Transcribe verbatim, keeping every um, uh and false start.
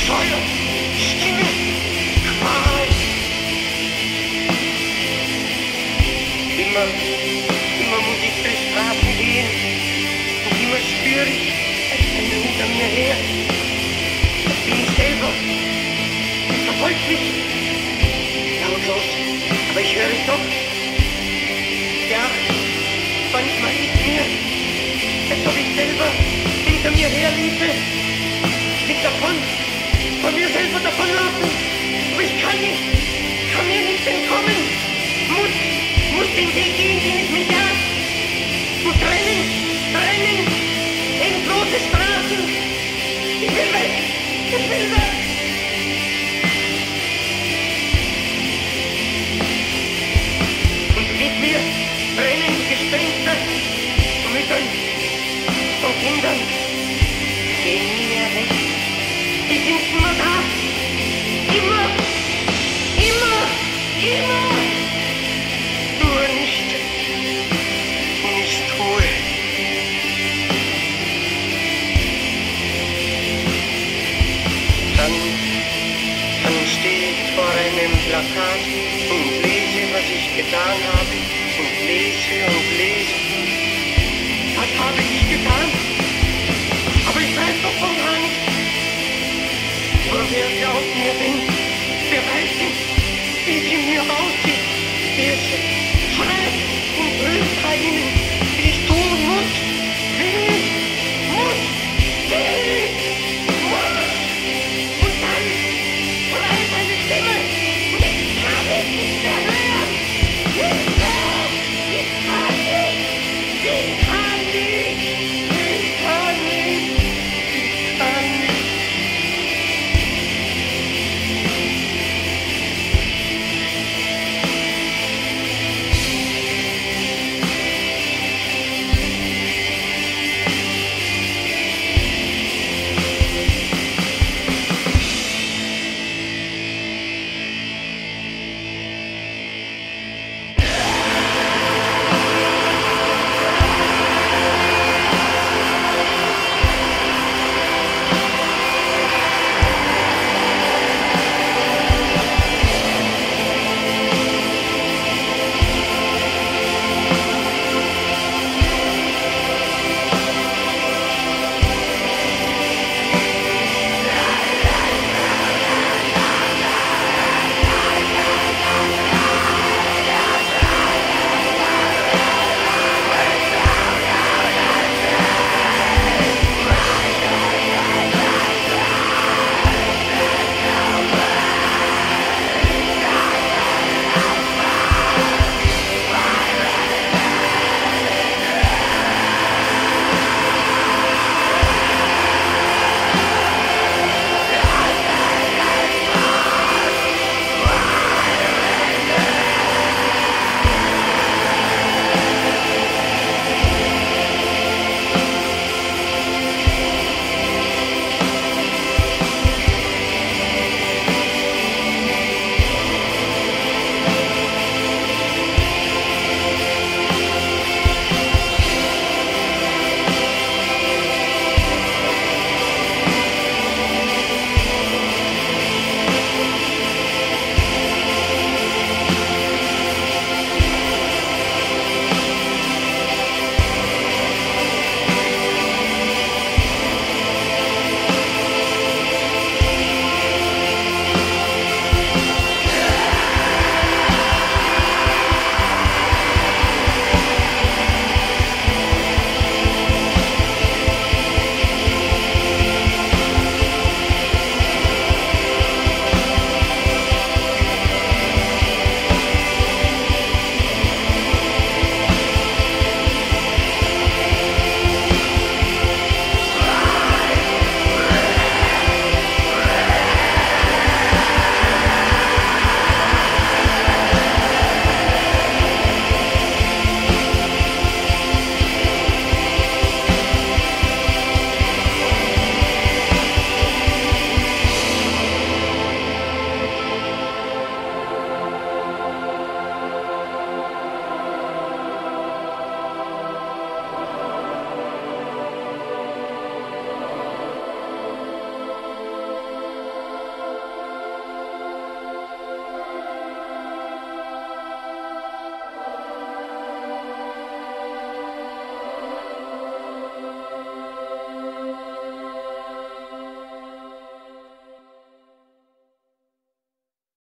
Scheuer, Stimme, Qual. Immer, immer muss ich durch Straßen gehen und immer spüre ich, es kommt hinter mir her. Das bin ich selber. Es verfolgt mich. Lautlos, aber ich höre es doch. Ja, manchmal ist mir, als ob ich selber hinter mir herliefe. Ich will davon, von mir selber davonlaufen. Aber ich kann nicht, kann mir nicht entkommen. Muss, muss den Weg gehen, den es mich jagt. Muss rennen, rennen, endlose Straßen. Ich will weg, ich will weg. Und mit mir rennen Gespenster von Müttern, von Kindern. Gehen nie mehr weg. Die sind immer da. Immer, immer, immer. Nur nicht, nicht Ruhe. Dann, dann stehe ich vor einem Plakat und lese, was ich getan habe. Und lese und lese. Was habe ich getan? Aber ich weiß doch von gar nichts. Nur wer glaubt mir denn?